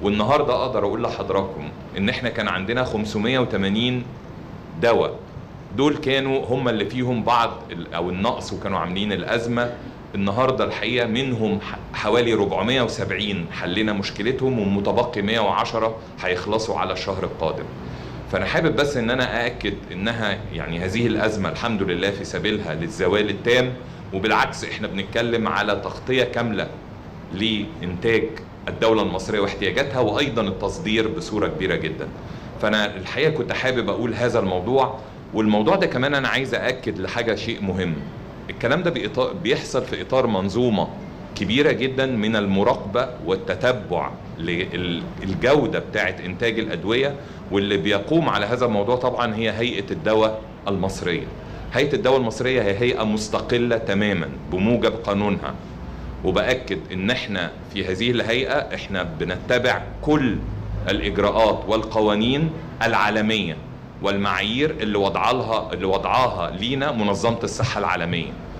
والنهارده اقدر اقول لحضراتكم ان احنا كان عندنا 580 دواء، دول كانوا هم اللي فيهم بعض او النقص وكانوا عاملين الازمه. النهارده الحقيقه منهم حوالي 470 حلينا مشكلتهم، ومتبقي 110 هيخلصوا على الشهر القادم. فانا حابب بس ان انا ااكد انها يعني هذه الازمه الحمد لله في سبيلها للزوال التام، وبالعكس احنا بنتكلم على تغطيه كامله لانتاج الدوله المصريه واحتياجاتها، وايضا التصدير بصوره كبيره جدا. فانا الحقيقه كنت حابب اقول هذا الموضوع. والموضوع ده كمان انا عايز ااكد لحاجه شيء مهم، الكلام ده بيحصل في اطار منظومه كبيره جدا من المراقبه والتتبع للجوده بتاعه انتاج الادويه، واللي بيقوم على هذا الموضوع طبعا هي هيئه الدواء المصريه. هيئه الدواء المصريه هي هيئه مستقله تماما بموجب قانونها، وباكد ان احنا في هذه الهيئه احنا بنتبع كل الاجراءات والقوانين العالميه والمعايير اللي وضعها لينا منظمه الصحه العالميه.